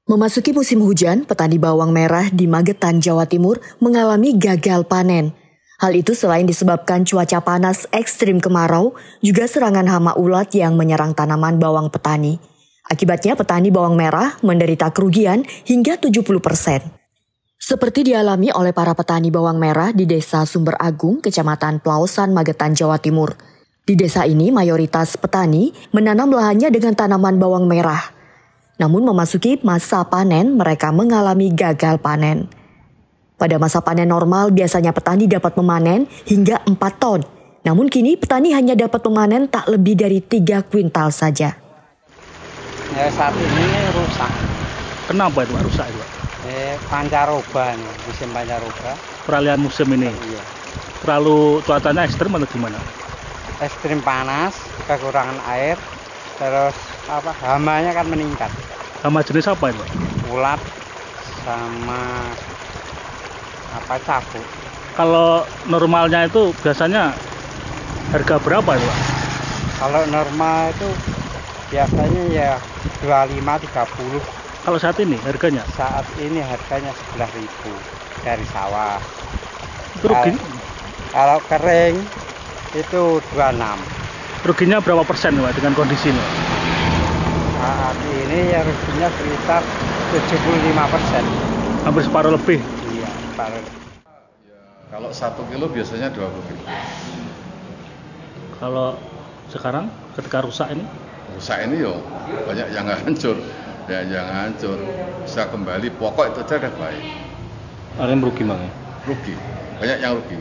Memasuki musim hujan, petani bawang merah di Magetan, Jawa Timur mengalami gagal panen. Hal itu selain disebabkan cuaca panas ekstrim kemarau, juga serangan hama ulat yang menyerang tanaman bawang petani. Akibatnya petani bawang merah menderita kerugian hingga 70%. Seperti dialami oleh para petani bawang merah di Desa Sumber Agung, Kecamatan Pelausan, Magetan, Jawa Timur. Di desa ini mayoritas petani menanam lahannya dengan tanaman bawang merah. Namun memasuki masa panen, mereka mengalami gagal panen. Pada masa panen normal, biasanya petani dapat memanen hingga 4 ton. Namun kini petani hanya dapat memanen tak lebih dari 3 kuintal saja. Ya, saat ini rusak. Kenapa itu rusak itu? Pancaroba nih, musim pancaroba. Peralihan musim ini. Iya. Terlalu cuacanya ekstrim atau gimana? Ekstrim panas, kekurangan air, terus hamanya kan meningkat. Hama jenis apa itu? Ulat sama cabut. Kalau normalnya itu biasanya harga berapa itu, Pak? Kalau normal itu biasanya ya 25-30. Kalau saat ini harganya? Saat ini harganya 11.000 dari sawah. Itu rugi? Kalau kering itu 26. Ruginya berapa persen, Pak, dengan kondisi ini? Saat ini ya ruginya sekitar 75%. Hampir separuh lebih? Iya, separuh. Kalau 1 kilo biasanya 20.000. Kalau sekarang ketika rusak ini? Rusak ini yo banyak yang hancur. Ya jangan hancur. Bisa kembali, pokok itu aja udah baik. Ada yang merugi, Bang? Rugi. Banyak yang rugi.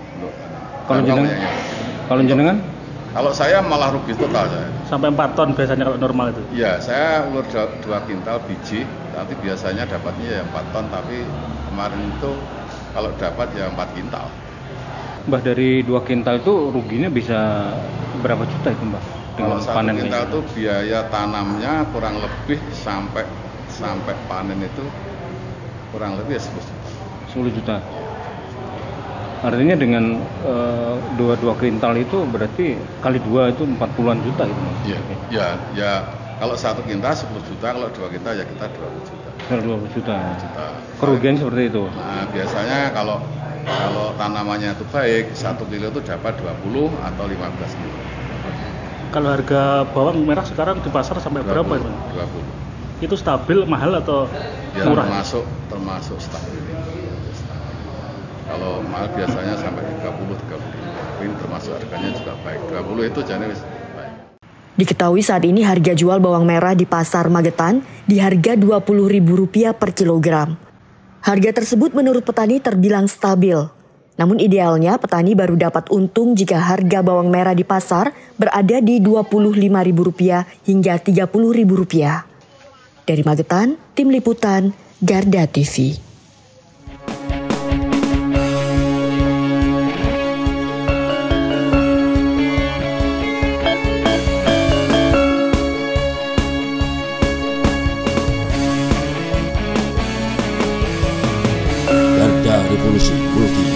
Kalau jenengan? Kalau saya malah rugi total saya. Sampai 4 ton biasanya kalau normal itu? Iya, saya ulur 2 kintal biji, nanti biasanya dapatnya ya 4 ton, tapi kemarin itu kalau dapat ya 4 kintal. Mbah, dari 2 kintal itu ruginya bisa berapa juta itu, Mbah? Kalau 1 kintal itu biaya tanamnya kurang lebih sampai panen itu kurang lebih ya 10 juta. 10 juta. Artinya dengan 2 kintal itu berarti kali 2 itu 40-an juta itu, Mas? Ya, kalau 1 kintal 10 juta, kalau 2 kintal ya kita 20 juta. 20 juta. Kerugian seperti itu. Nah, biasanya kalau tanamannya itu baik, 1 kilo itu dapat 20 atau 15 kilo. Kalau harga bawang merah sekarang di pasar sampai 20, berapa itu? 20. Itu stabil, mahal atau Ya, murah? termasuk stabil. Kalau mahal biasanya sampai 30-35. Ini termasuk harganya juga baik. 20 itu jenis baik. Diketahui saat ini harga jual bawang merah di pasar Magetan di harga Rp20.000 per kilogram. Harga tersebut menurut petani terbilang stabil. Namun idealnya petani baru dapat untung jika harga bawang merah di pasar berada di Rp25.000 hingga Rp30.000. Dari Magetan, Tim Liputan, Garda TV. Garda Revolusi Multi